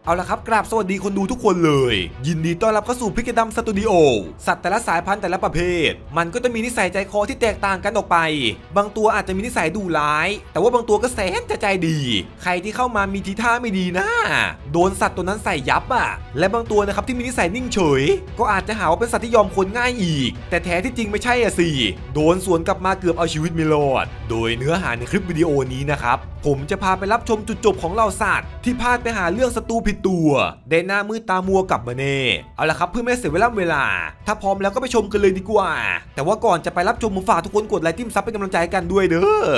เอาละครับกราบสวัสดีคนดูทุกคนเลยยินดีต้อนรับเข้าสู่พิกดัมสตูดิโอสัตว์แต่ละสายพันธุ์แต่ละประเภทมันก็จะมีนิสัยใจคอที่แตกต่างกันออกไปบางตัวอาจจะมีนิสัยดุร้ายแต่ว่าบางตัวก็แสนจะใจดีใครที่เข้ามามีทีท่าไม่ดีนะโดนสัตว์ตัวนั้นใส่ยับอ่ะและบางตัวนะครับที่มีนิสัยนิ่งเฉยก็อาจจะหาว่าเป็นสัตว์ที่ยอมคนง่ายอีกแต่แท้ที่จริงไม่ใช่อ่ะสิโดนสวนกลับมาเกือบเอาชีวิตไม่รอดโดยเนื้อหาในคลิปวิดีโอนี้นะครับผมจะพาไปรับชมจุดจบของเหล่าสัตว์ที่พลาดไปหาเรื่องศัตรูผิดตัวได้หน้ามืดตามัวกลับมาแน่เอาละครับเพื่อไม่เสียเวลาถ้าพร้อมแล้วก็ไปชมกันเลยดีกว่าแต่ว่าก่อนจะไปรับชมผมฝากทุกคนกดไลค์จิ้มซับเป็นกำลังใจกันด้วยเด้อ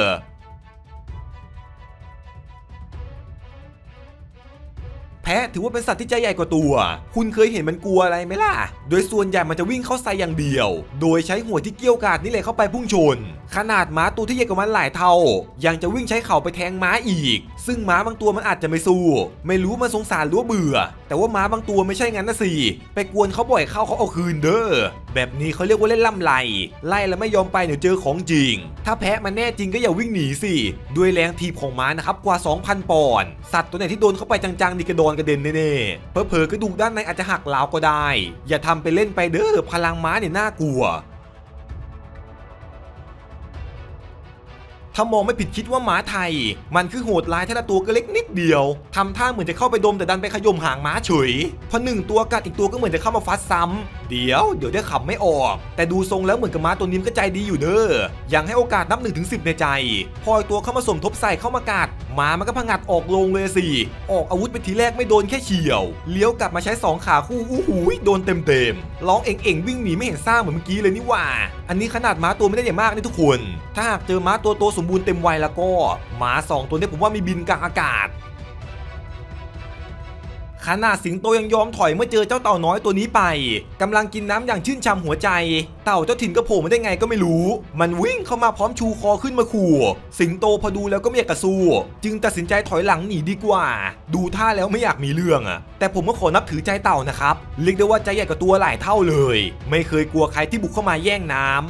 แพะถือว่าเป็นสัตว์ที่ใจใหญ่กว่าตัวคุณเคยเห็นมันกลัวอะไรไหมล่ะโดยส่วนใหญ่มันจะวิ่งเข้าใส่อย่างเดียวโดยใช้หัวที่เกี้ยวกาดนี่แหละเข้าไปพุ่งชนขนาดม้าตัวที่ใหญ่กว่ามันหลายเท่ายังจะวิ่งใช้เข่าไปแทงม้าอีกซึ่งม้าบางตัวมันอาจจะไม่สู้ไม่รู้มันสงสารหรือเบื่อแต่ว่าม้าบางตัวไม่ใช่งั้นนะสิไปกวนเขาบ่อยเข้าเขาเอาคืนเด้อแบบนี้เขาเรียกว่าเล่นล่ำไล่แล้วไม่ยอมไปเดี๋ยวเจอของจริงถ้าแพะมันแน่จริงก็อย่าวิ่งหนีสิด้วยแรงถีบของม้านะครับกว่า 2,000 ปอนด์สัตว์ตัวไหนที่โดนเข้าไปจังๆนี่กระโดนกระเด็นแน่ๆเผลอๆกระดูกด้านในอาจจะหักร้าวก็ได้อย่าทำไปเล่นไปเด้อพลังม้าเนี่ยน่ากลัวถ้ามองไม่ผิดคิดว่าหมาไทยมันคือโหดร้ายแต่ละตัวก็เล็กนิดเดียวทำท่าเหมือนจะเข้าไปดมแต่ดันไปขย่มหางม้าเฉยพอหนึ่งตัวกัดอีกตัวก็เหมือนจะเข้ามาฟัดซ้ำเดี๋ยวได้ขับไม่ออกแต่ดูทรงแล้วเหมือนกับม้าตัวนี้ก็ใจดีอยู่เด้อยังให้โอกาสนับ 1-10 ในใจพอตัวเข้ามาสมทบใส่เข้ามากัดม้ามันก็พังงัดออกลงเลยสิออกอาวุธไปทีแรกไม่โดนแค่เฉี่ยวเลี้ยวกลับมาใช้2ขาคู่โดนเต็มร้องเอ่งวิ่งหนีไม่เห็นซ่าเหมือนเมื่อกี้เลยนี่ว่าอันนี้ขนาดม้าตัวไม่ได้ใหญ่มากนี่ทุกคนถ้าหากเจอม้าตัวโตสมบูรณ์เต็มวัยแล้วก็หมา2ตัวนี้ผมว่ามีบินกลางอากาศขนาดสิงโตยังยอมถอยเมื่อเจอเจ้าเต่าน้อยตัวนี้ไปกำลังกินน้ำอย่างชื่นช่ำหัวใจเต่าเจ้าถิ่นก็โผล่มาได้ไงก็ไม่รู้มันวิ่งเข้ามาพร้อมชูคอขึ้นมาขู่สิงโตพอดูแล้วก็ไม่อยากกระสู้จึงตัดสินใจถอยหลังหนีดีกว่าดูท่าแล้วไม่อยากมีเรื่องอะแต่ผมก็ขอนับถือใจเต่านะครับเรียกได้ว่าใจใหญ่กว่าตัวหลายเท่าเลยไม่เคยกลัวใครที่บุกเข้ามาแย่งน้ำ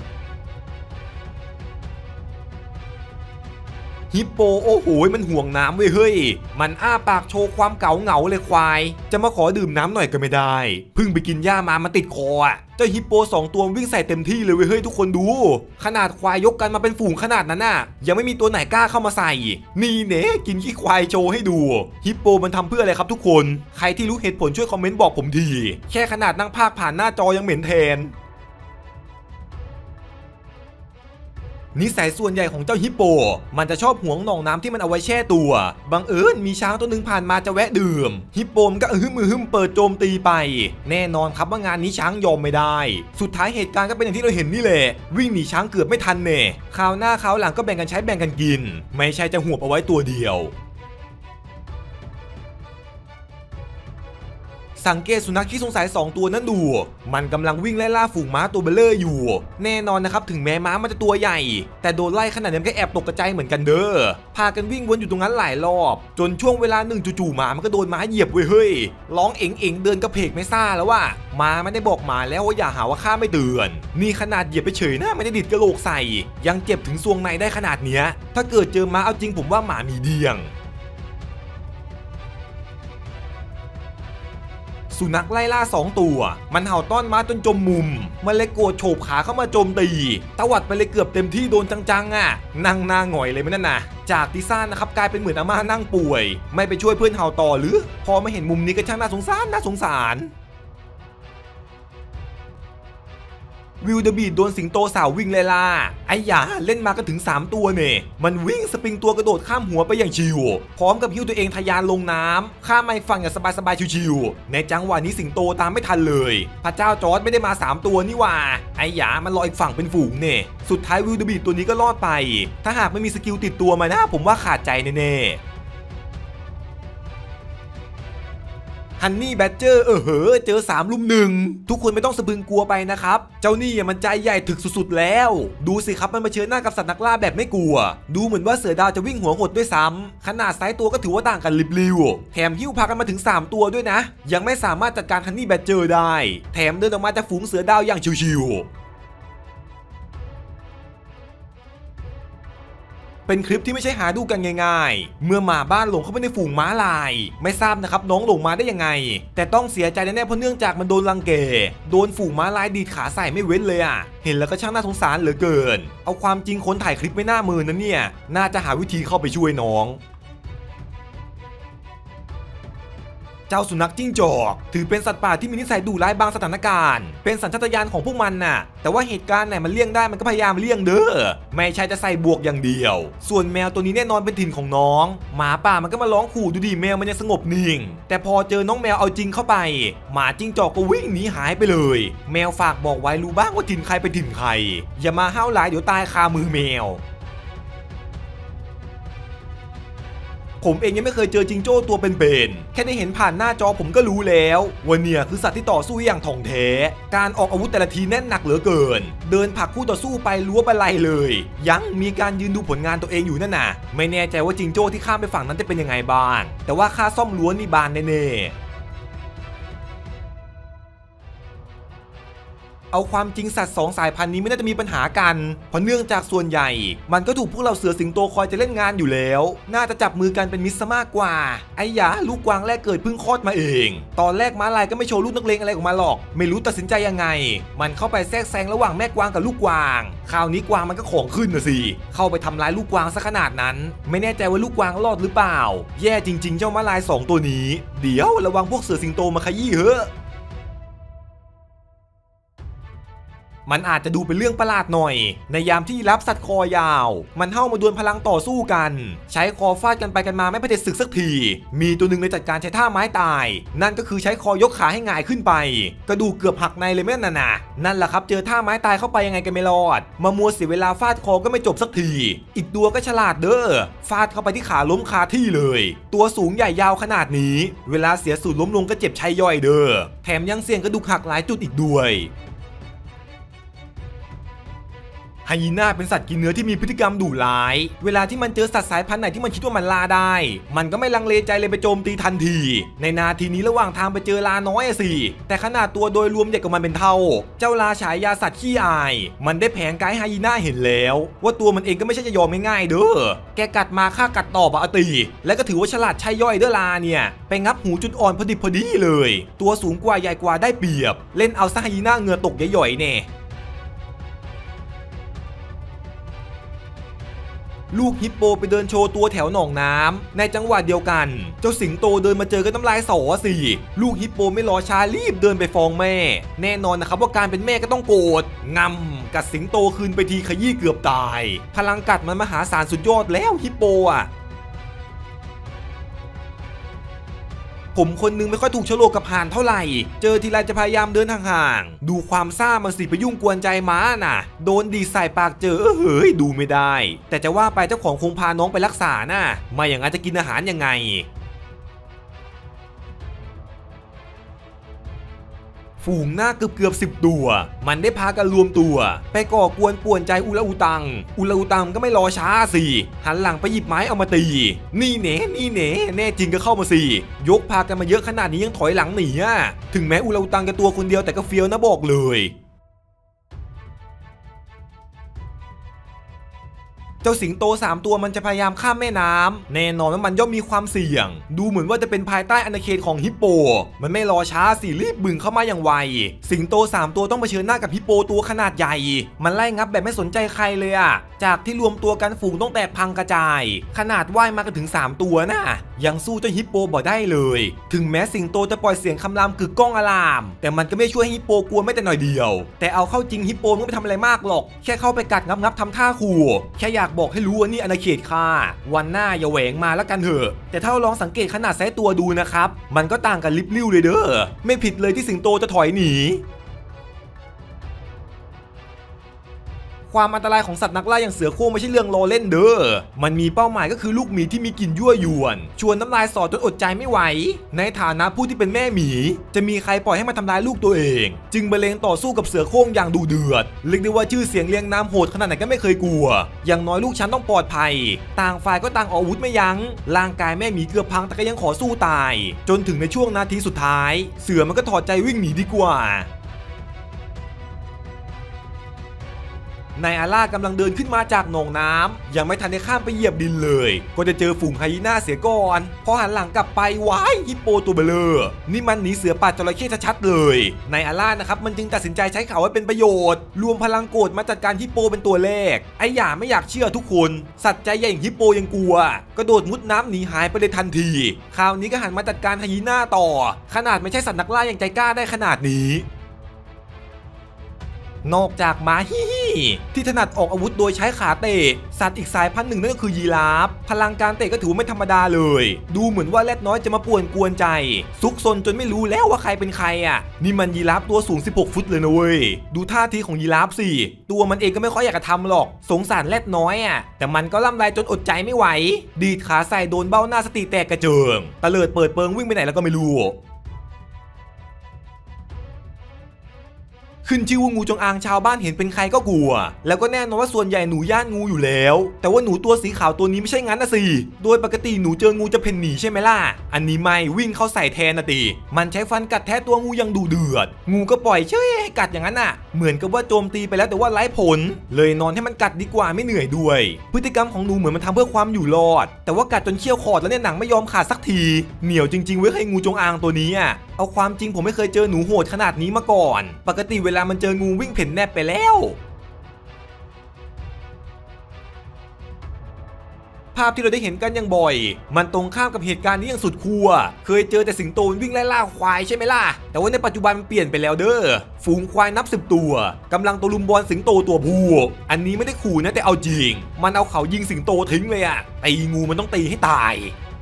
ฮิปโปโอ้โหมันห่วงน้ำเว้ยเฮ้ยมันอ้าปากโชว์ความเก๋าเหงาเลยควายจะมาขอดื่มน้ำหน่อยก็ไม่ได้เพิ่งไปกินหญ้ามามันติดคออ่ะเจ้าฮิปโป2ตัววิ่งใส่เต็มที่เลยเว้ยเฮ้ยทุกคนดูขนาดควายยกกันมาเป็นฝูงขนาดนั้นน่ะยังไม่มีตัวไหนกล้าเข้ามาใส่นี่เน่กินขี้ควายโชว์ให้ดูฮิปโปมันทำเพื่ออะไรครับทุกคนใครที่รู้เหตุผลช่วยคอมเมนต์บอกผมทีแค่ขนาดนั่งพากผ่านหน้าจอยังเหม็นแทนนิสัยส่วนใหญ่ของเจ้าฮิปโปมันจะชอบหวงหนองน้ำที่มันเอาไว้แช่ตัวบังเอิญมีช้างตัวหนึ่งผ่านมาจะแวะดื่มฮิปโปมันก็ฮึมเปิดโจมตีไปแน่นอนครับว่างานนี้ช้างยอมไม่ได้สุดท้ายเหตุการณ์ก็เป็นอย่างที่เราเห็นนี่แหละวิ่งหนีช้างเกือบไม่ทันเน่คราวหน้าคราวหลังก็แบ่งกันใช้แบ่งกันกินไม่ใช่จะหวบเอาไว้ตัวเดียวสังเกตสุนัขที่สงสัย2ตัวนั้นดูมันกำลังวิ่งไล่ล่าฝูงม้าตัวเบลเลอร์อยู่แน่นอนนะครับถึงแม้ม้ามันจะตัวใหญ่แต่โดนไล่ขนาดนี้ก็แอบตกกระจายเหมือนกันเด้อพากันวิ่งวนอยู่ตรงนั้นหลายรอบจนช่วงเวลาหนึ่งจู่ๆหมามันก็โดนม้าเหยียบเว้ยเฮ้ยร้องเอ๋งเดินกระเพกไม่ซ่าแล้วว่าม้าไม่ได้บอกหมาแล้วว่าอย่าหาว่าข้าไม่เตือนนี่ขนาดเหยียบไปเฉยนะไม่ได้ดิดกระโหลกใส่ยังเจ็บถึงซวงในได้ขนาดเนี้ยถ้าเกิดเจอม้าเอาจริงผมว่าหมามีเดียงสุนัขไล่ล่า2ตัวมันเห่าต้อนม้าจนจมมุมมันเลยโกรธโฉบขาเข้ามาโจมตีตวัดไปเลยเกือบเต็มที่โดนจังๆอ่ะนั่งหน้าหงอยเลยมั้ยนั่นน่ะจากที่ซ่านนะครับกลายเป็นเหมือนอาม่านั่งป่วยไม่ไปช่วยเพื่อนเห่าต่อหรือพอมาเห็นมุมนี้ก็ช่างน่าสงสารวิลเดอร์บีดโดนสิงโตสาววิ่งไล่ล่าไอ้หยาเล่นมาก็ถึง3ตัวเนี่ยมันวิ่งสปริงตัวกระโดดข้ามหัวไปอย่างชิวพร้อมกับหิ้วตัวเองทะยานลงน้ำข้ามไม่ฝั่งอย่างสบายชิวๆในจังหวะนี้สิงโตตามไม่ทันเลยพระเจ้าจอร์จไม่ได้มา3ตัวนี่ว่าไอ้หยามันรออีกฝั่งเป็นฝูงเนี่ยสุดท้ายวิลเดอร์บีดตัวนี้ก็รอดไปถ้าหากไม่มีสกิลติดตัวมานะผมว่าขาดใจแน่ฮันนี่แบดเจอร์เจอ3 ลุม 1ทุกคนไม่ต้องสะพึงกลัวไปนะครับเจ้านี่มันใจใหญ่ถึกสุดๆแล้วดูสิครับมันมาเชิญหน้ากับสัตว์นักล่าแบบไม่กลัวดูเหมือนว่าเสือดาวจะวิ่งหัวหดด้วยซ้ำขนาดไซส์ตัวก็ถือว่าต่างกันลิบลิวแถมหิ้วพากันมาถึง3ตัวด้วยนะยังไม่สามารถจัดการฮันนี่แบดเจอร์ได้แถมเดินออกมาจากฝูงเสือดาวอย่างชิวๆเป็นคลิปที่ไม่ใช่หาดูกันง่ายๆเมื่อหมาบ้านหลงเข้าไปในฝูงม้าลายไม่ทราบนะครับน้องหลงมาได้ยังไงแต่ต้องเสียใจแน่ๆเพราะเนื่องจากมันโดนรังแกโดนฝูงม้าลายดีดขาใส่ไม่เว้นเลยอ่ะเห็นแล้วก็ช่างน่าสงสารเหลือเกินเอาความจริงคนถ่ายคลิปไม่น่ามือนะเนี่ยน่าจะหาวิธีเข้าไปช่วยน้องเจ้าสุนัขจิ้งจอกถือเป็นสัตว์ป่าที่มีนิสัยดุร้ายบางสถานการณ์เป็นสัญชาตญาณของพวกมันน่ะแต่ว่าเหตุการณ์ไหนมันเลี่ยงได้มันก็พยายามเลี่ยงเด้อไม่ใช่จะใส่บวกอย่างเดียวส่วนแมวตัวนี้แน่นอนเป็นถิ่นของน้องหมาป่ามันก็มาร้องขู่ดูดิแมวมันยังสงบนิ่งแต่พอเจอน้องแมวเอาจริงเข้าไปหมาจิ้งจอกก็วิ่งหนีหายไปเลยแมวฝากบอกไว้รู้บ้างว่าถิ่นใครเป็นถิ่นใครอย่ามาห้าวหลายเดี๋ยวตายคามือแมวผมเองยังไม่เคยเจอจิงโจ้ตัวเป็นๆแค่ได้เห็นผ่านหน้าจอผมก็รู้แล้วว่าเนี่ยคือสัตว์ที่ต่อสู้อย่างถ่องแท้การออกอาวุธแต่ละทีแน่นหนักเหลือเกินเดินผลักคู่ต่อสู้ไปรั้วไปไล่เลยยังมีการยืนดูผลงานตัวเองอยู่นั่นน่ะไม่แน่ใจว่าจิงโจ้ที่ข้ามไปฝั่งนั้นจะเป็นยังไงบ้างแต่ว่าค่าซ่อมรั้วนี่บานแน่ๆเอาความจริงสัตว์2 สายพันธุ์นี้ไม่น่าจะมีปัญหากันเพราะเนื่องจากส่วนใหญ่มันก็ถูกพวกเราเสือสิงโตคอยจะเล่นงานอยู่แล้วน่าจะจับมือกันเป็นมิตรซะมากกว่าไอ้ยาลูกกวางแรกเกิดเพิ่งคลอดมาเองตอนแรกม้าลายก็ไม่โชว์ลูกนักเลงอะไรออกมาหรอกไม่รู้ตัดสินใจยังไงมันเข้าไปแทรกแซงระหว่างแม่กวางกับลูกกวางคราวนี้กวางมันก็ของขึ้นนะสิเข้าไปทำร้ายลูกกวางซะขนาดนั้นไม่แน่ใจว่าลูกกวางรอดหรือเปล่าแย่จริงๆเจ้าม้าลาย2ตัวนี้เดี๋ยวระวังพวกเสือสิงโตมาขยี้เหอะมันอาจจะดูเป็นเรื่องประหลาดหน่อยในยามที่รับสัตว์คอยาวมันเข้ามาดวลพลังต่อสู้กันใช้คอฟาดกันไปกันมาไม่ประเด็จศึกสักทีมีตัวหนึ่งเลยจัดการใช้ท่าไม้ตายนั่นก็คือใช้คอยกขาให้หงายขึ้นไปกระดูกเกือบหักในเลยแม่น่ะนั่นแหละครับเจอท่าไม้ตายเข้าไปยังไงกันไม่รอดมามัวเสียเวลาฟาดคอก็ไม่จบสักทีอีกตัวก็ฉลาดเด้อฟาดเข้าไปที่ขาล้มคาที่เลยตัวสูงใหญ่ยาวขนาดนี้เวลาเสียสูตรล้มลงก็เจ็บใช้ย่อยเด้อแถมยังเสี่ยงกระดูกหักหลายจุดอีกด้วยไฮยีน่าเป็นสัตว์กินเนื้อที่มีพฤติกรรมดุร้ายเวลาที่มันเจอสัตว์สายพันธุ์ไหนที่มันคิดว่ามันล่าได้มันก็ไม่ลังเลใจเลยไปโจมตีทันทีในนาทีนี้ระหว่างทางไปเจอลาน้อยสิแต่ขนาดตัวโดยรวมใหญ่กว่ามันเป็นเท่าเจ้าลาฉายาสัตว์ขี้อายมันได้แผงกายไฮยีน่าเห็นแล้วว่าตัวมันเองก็ไม่ใช่จะยอมง่ายๆเด้อแกกัดมาฆ่ากัดตอบอะตีและก็ถือว่าฉลาดใช่ย่อยเด้อลาเนี่ยไปงับหูจุดอ่อนพอดิบพอดีเลยตัวสูงกว่าใหญ่กว่าได้เปรียบเล่นเอาซะไฮยีน่าเหงื่อตกย่อยๆเนี่ยลูกฮิปโปไปเดินโชว์ตัวแถวหนองน้ำในจังหวะเดียวกันเจ้าสิงโตเดินมาเจอกันน้ำลายสอสิลูกฮิปโปไม่รอช้ารีบเดินไปฟ้องแม่แน่นอนนะครับว่าการเป็นแม่ก็ต้องโกรธงำกัดสิงโตคืนไปทีขยี้เกือบตายพลังกัดมันมหาศาลสุดยอดแล้วฮิปโปอ่ะผมคนนึงไม่ค่อยถูกโฉลกกับห่านเท่าไหร่เจอทีไรจะพยายามเดินห่างๆดูความซ่ามันสิไปยุ่งกวนใจม้าน่ะโดนดีใส่ปากเจอเฮ้ยดูไม่ได้แต่จะว่าไปเจ้าของคงพาน้องไปรักษาน่ะไม่อย่างนั้นจะกินอาหารยังไงฝูงหน้าเกือบ10 ตัวมันได้พากันรวมตัวไปก่อกวนป่วนใจอุลาอูตังก็ไม่รอช้าสิหันหลังไปหยิบไม้เอามาตีนี่เน่แน่จริงก็เข้ามาสิยกพากันมาเยอะขนาดนี้ยังถอยหลังหนีอ่ะถึงแม้อุลาอูตังจะตัวคนเดียวแต่ก็เฟี้ยวนะบอกเลยเจ้าสิงโต3 ตัวมันจะพยายามข้ามแม่น้ำแน่นอนว่ามันย่อมมีความเสี่ยงดูเหมือนว่าจะเป็นภายใต้อาณาเขตของฮิปโปมันไม่รอช้าสิรีบบึ่งเข้ามาอย่างไวสิงโต3 ตัวต้องเผชิญหน้ากับฮิปโปตัวขนาดใหญ่มันไล่งับแบบไม่สนใจใครเลยอะจากที่รวมตัวกันฝูงต้องแตกพังกระจายขนาดว่ายมากันถึง3 ตัวนะยังสู้เจ้าฮิปโปบ่ได้เลยถึงแม้สิงโตจะปล่อยเสียงคำรามกึกก้องอลามแต่มันก็ไม่ช่วยฮิปโปกลัวไม่แต่หน่อยเดียวแต่เอาเข้าจริงฮิปโปมันไม่ทำอะไรมากหรอกแค่เข้าไปกัดงับทำท่าขู่แค่อยากบอกให้รู้ว่านี่อาณาเขตข้าวันหน้าอย่าแหวงมาแล้วกันเถอะแต่ถ้าเราลองสังเกตขนาดไซส์ตัวดูนะครับมันก็ต่างกันลิบลิ่วเลยเด้อไม่ผิดเลยที่สิงโตจะถอยหนีความอันตรายของสัตว์นักล่าอย่างเสือโคร่งไม่ใช่เรื่องล้อเล่นเด้อมันมีเป้าหมายก็คือลูกหมีที่มีกลิ่นยั่วยวนชวนน้ำลายสอดจนอดใจไม่ไหวในฐานะผู้ที่เป็นแม่หมีจะมีใครปล่อยให้มันทำร้ายลูกตัวเองจึงบรรเลงต่อสู้กับเสือโคร่งอย่างดุเดือดเรียกได้ว่าชื่อเสียงเรียงนามโหดขนาดไหนก็ไม่เคยกลัวอย่างน้อยลูกฉันต้องปลอดภัยต่างฝ่ายก็ต่างออกอาวุธไม่ยั้งร่างกายแม่หมีเกือบพังแต่ก็ยังขอสู้ตายจนถึงในช่วงนาทีสุดท้ายเสือมันก็ถอดใจวิ่งหนีดีกว่านายอาร่ากำลังเดินขึ้นมาจากหนองน้ำยังไม่ทันได้ข้ามไปเหยียบดินเลยก็จะเจอฝูงไฮยีน่าเสียก่อนพอหันหลังกลับไปว้ายฮิปโปตัวเบลอนี่มันหนีเสือป่าจระเข้ชัดๆเลยนายอาร่านะครับมันจึงตัดสินใจใช้เขาให้เป็นประโยชน์รวมพลังโกรธมาจัดการฮิปโปเป็นตัวแรกไอ้หย่าไม่อยากเชื่อทุกคนสัตว์ใจใหญ่อย่างฮิปโปยังกลัวกระโดดมุดน้ำหนีหายไปเลยทันทีคราวนี้ก็หันมาจัดการไฮยีน่าต่อขนาดไม่ใช่สัตว์นักล่าอย่างใจกล้าได้ขนาดนี้นอกจากหมาฮิฮิที่ถนัดออกอาวุธโดยใช้ขาเตะสัตว์อีกสายพันธุ์หนึ่งนั่นก็คือยีราฟพลังการเตะก็ถือไม่ธรรมดาเลยดูเหมือนว่าแรดน้อยจะมาป่วนกวนใจซุกซนจนไม่รู้แล้วว่าใครเป็นใครอ่ะนี่มันยีราฟตัวสูง16 ฟุตเลยนะเว้ยดูท่าทีของยีราฟสิตัวมันเองก็ไม่ค่อยอยากจะทำหรอกสงสารแรดน้อยอ่ะแต่มันก็ล่ำไรจนอดใจไม่ไหวดีดขาใส่โดนเบ้าหน้าสติแตกกระเจิงตะเลิดเปิดเปิงวิ่งไปไหนแล้วก็ไม่รู้ขึ้นชื่อว่างูจงอางชาวบ้านเห็นเป็นใครก็กลัวแล้วก็แน่นอนว่าส่วนใหญ่หนูย่านงูอยู่แล้วแต่ว่าหนูตัวสีขาวตัวนี้ไม่ใช่งั้นนะสิโดยปกติหนูเจองูจะเพ่นหนีใช่ไหมล่ะอันนี้ไม่วิ่งเข้าใส่แทนนะตีมันใช้ฟันกัดแทะตัวงูยังดุเดือดงูก็ปล่อยเฉยให้กัดอย่างนั้นน่ะเหมือนกับว่าโจมตีไปแล้วแต่ว่าไร้ผลเลยนอนให้มันกัดดีกว่าไม่เหนื่อยด้วยพฤติกรรมของหนูเหมือนมันทำเพื่อความอยู่รอดแต่ว่ากัดจนเขี้ยวขอดแล้วเนี่ยหนังไม่ยอมขาดสักทีเหนียวจริงๆเว้ยให้งูจงอางตัวนี้อ่ะเอาความจริงผมไม่เคยเจอหนูโหดขนาดนี้มาก่อนปกติเวลามันเจองูวิ่งเพ่นแนบไปแล้วภาพที่เราได้เห็นกันอย่างบ่อยมันตรงข้ามกับเหตุการณ์นี้อย่างสุดขั้วเคยเจอแต่สิงโตวิ่งไล่ล่าควายใช่ไหมล่ะแต่ว่าในปัจจุบันมันเปลี่ยนไปแล้วเด้อฝูงควายนับ10 ตัวกำลังตะลุมบอลสิงโตตัวผู้อันนี้ไม่ได้ขู่นะแต่เอาจริงมันเอาเขายิงสิงโตทิ้งเลยอะตีงูมันต้องตีให้ตาย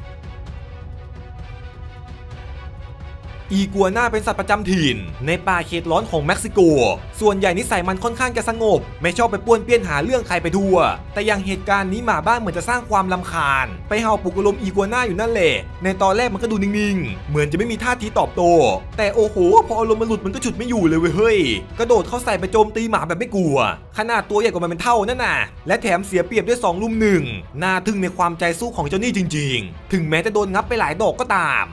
อีกัวน่าเป็นสัตว์ประจำถิ่นในป่าเขตร้อนของเม็กซิโกส่วนใหญ่นิสัยมันค่อนข้างจะสงบไม่ชอบไปป้วนเปี้ยนหาเรื่องใครไปทั่วแต่อย่างเหตุการณ์นี้หมาบ้านเหมือนจะสร้างความรำคาญไปเห่าปลุกอารมณ์อีกัวน่าอยู่นั่นแหละในตอนแรกมันก็ดูนิ่งๆเหมือนจะไม่มีท่าทีตอบโต้แต่โอ้โหพออารมณ์มันหลุดมันก็ฉุดไม่อยู่เลยเว้ยเฮ้ยกระโดดเข้าใส่ไปโจมตีหมาแบบไม่กลัวขนาดตัวใหญ่กว่ามันเป็นเท่านั่นน่ะและแถมเสียเปรียบด้วย2 ลุม 1น่าทึ่งในความใจสู้ของเจ้านี่จริงๆถึงแม้จะโดนงับไปหลายดอกก็ตาม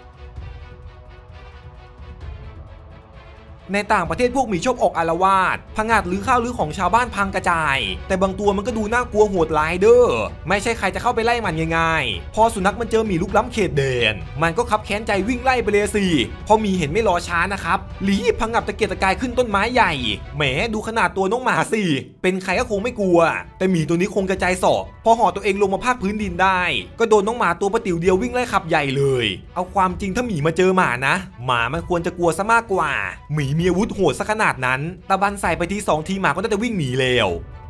ในต่างประเทศพวกหมีชอบออกอาละวาดพังงาดหรือข้าวหรือของชาวบ้านพังกระจายแต่บางตัวมันก็ดูน่ากลัวโหดร้ายเด้อไม่ใช่ใครจะเข้าไปไล่มันง่ายๆพอสุนัขมันเจอหมีลุกล้ำเขตแดนมันก็คับแค้นใจวิ่งไล่ไปเลยสิพอหมีเห็นไม่รอช้านะครับรีบพังงับตะเกียกตะกายขึ้นต้นไม้ใหญ่แหมดูขนาดตัวน้องหมาสิเป็นใครก็คงไม่กลัวแต่หมีตัวนี้คงกระจายศอกพอห่อตัวเองลงมาภาคพื้นดินได้ก็โดนน้องหมาตัวประติ๋วเดียววิ่งไล่ขับใหญ่เลยเอาความจริงถ้าหมีมาเจอหมานะหมามันควรจะกลัวซะมากกว่าหมีมีอาวุธโหดซะขนาดนั้นตะบันใส่ไปที2 ทีหมาก็น่าจะวิ่งหนีแล้ว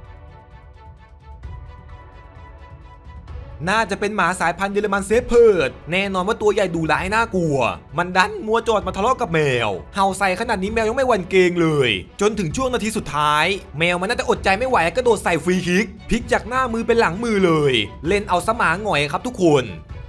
น่าจะเป็นหมาสายพันธุ์เยอรมันเซฟเพิร์ดแน่นอนว่าตัวใหญ่ดุร้ายน่ากลัวมันดันมัวจอดมาทะเลาะกับแมวเห่าใส่ขนาดนี้แมวยังไม่หวั่นเกรงเลยจนถึงช่วงนาทีสุดท้ายแมวมันน่าจะอดใจไม่ไหวก็โดดใส่ฟรีคิกพลิกจากหน้ามือเป็นหลังมือเลยเล่นเอาสมางหงอยครับทุกคน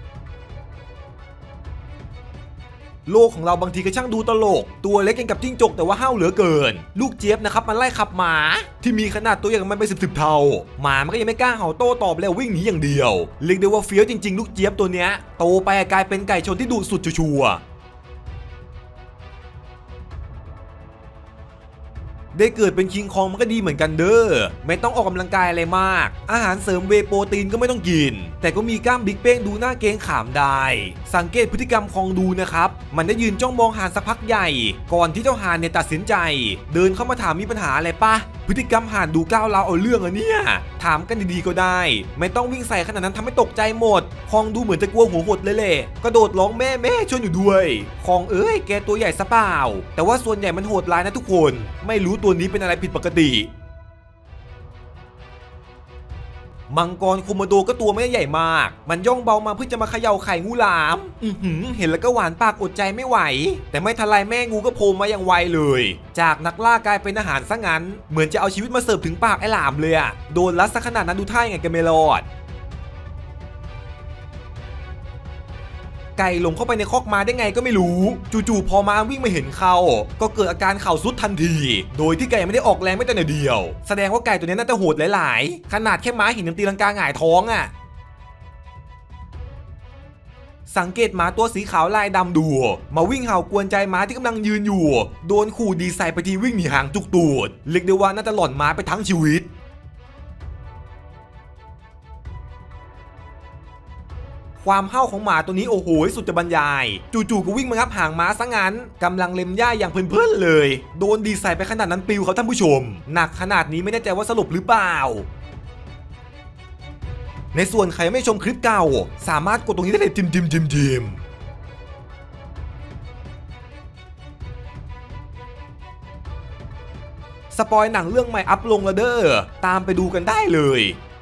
โลกของเราบางทีก็ช่างดูตลกตัวเล็กกันกับจิ้งจกแต่ว่าห้าวเหลือเกินลูกเจี๊ยบนะครับมันไล่ขับหมาที่มีขนาดตัวใหญ่กว่ามันไป10 เท่าหมามันก็ยังไม่กล้าเห่าโต้ตอบแล้ววิ่งหนีอย่างเดียวเรียกได้ว่าเฟี้ยวจริงๆลูกเจี๊ยบตัวเนี้ยโตไปกลายเป็นไก่ชนที่ดุสุดชัวร์ได้เกิดเป็นคิงคองมันก็ดีเหมือนกันเด้อไม่ต้องออกกำลังกายอะไรมากอาหารเสริมเวย์โปรตีนก็ไม่ต้องกินแต่ก็มีกล้ามบิ๊กเป้งดูหน้าเกรงขามได้สังเกตพฤติกรรมคองดูนะครับมันได้ยืนจ้องมองห่านสักพักใหญ่ก่อนที่เจ้าห่านเนี่ยตัดสินใจเดินเข้ามาถามมีปัญหาอะไรปะพฤติกรรมห่านดูก้าวร้าวเอาเรื่องอะเนี่ยถามกันดีๆก็ได้ไม่ต้องวิ่งใส่ขนาดนั้นทำให้ตกใจหมดคองดูเหมือนจะกลัวหัวหดเลยแหละกระโดดร้องแม่แม่ช่วยอยู่ด้วยคองเอ้ยแกตัวใหญ่ซะเปล่าแต่ว่าส่วนใหญ่มันโหดร้ายนะทุกคนไม่รู้ตัวนี้เป็นอะไรผิดปกติมังกรโคโมโดก็ตัวไม่ใหญ่มากมันย่องเบามาเพื่อจะมาเขย่าไข่งูหลามเห็นแล้วก็หวานปากอดใจไม่ไหวแต่ไม่ทันไรแม่งูก็โผล่มาอย่างไวเลยจากนักล่ากลายเป็นอาหารซะงั้นเหมือนจะเอาชีวิตมาเสิร์ฟถึงปากไอ้หลามเลยอะโดนลัดซะขนาดนั้นดูท่ายังไงกันไม่รอดไก่หลงเข้าไปในคอกม้าได้ไงก็ไม่รู้จู่ๆพอม้าวิ่งมาเห็นเขาก็เกิดอาการเข่าซุดทันทีโดยที่ไก่ไม่ได้ออกแรงไม่แต่เดียวแสดงว่าไก่ตัวนี้น่าจะโหดหลายๆขนาดแค่ม้าเห็นยังตีลังกาหงายท้องอ่ะสังเกตหมาตัวสีขาวลายดำดูมาวิ่งเห่ากวนใจหมาที่กำลังยืนอยู่โดนขู่ดีไซน์ไปทีวิ่งหนีห่างจุกตูดเรียกได้ว่าน่าจะหล่อนหมาไปทั้งชีวิตความเห่าของหมาตัวนี้โอ้โหสุดจะบรรยายจู่ๆก็วิ่งมางับหางม้าซะงั้นกำลังเล็มหญ้าอย่างเพลินๆเลยโดนดีไซน์ไปขนาดนั้นปิวครับท่านผู้ชมหนักขนาดนี้ไม่แน่ใจว่าสรุปหรือเปล่าในส่วนใครไม่ชมคลิปเก่าสามารถกดตรงนี้ได้เลยจิมสปอยหนังเรื่องใหม่อัพลงแล้วเด้อตามไปดูกันได้เลย